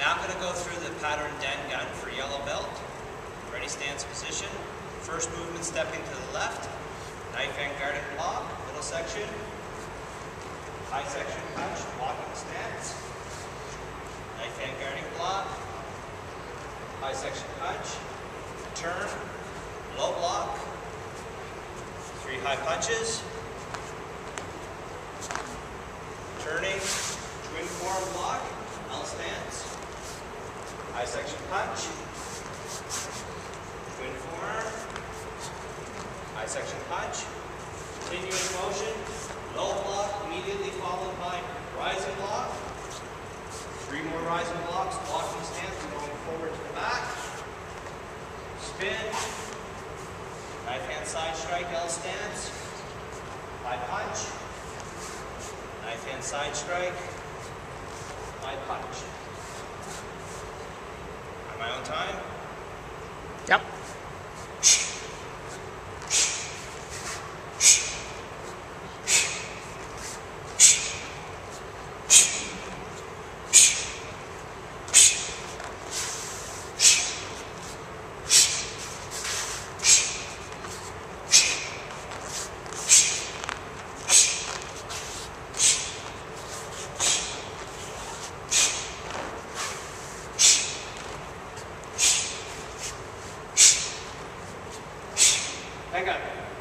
Now I'm going to go through the pattern den gun for yellow belt. Ready stance position. First movement stepping to the left. Knife and guarding block. Middle section. High section punch. Walking stance. Knife and guarding block. High section punch. Turn. Low block. 3 high punches. Turning. Twin form block. L stance. High section punch. Twin form. High section punch. Continuing motion. Low block immediately followed by rising block. 3 more rising blocks. Walking stance going forward to the back. Spin. Knife hand side strike. L stance. High punch. Knife hand side strike. High punch. On my own time? Yep. Hang on.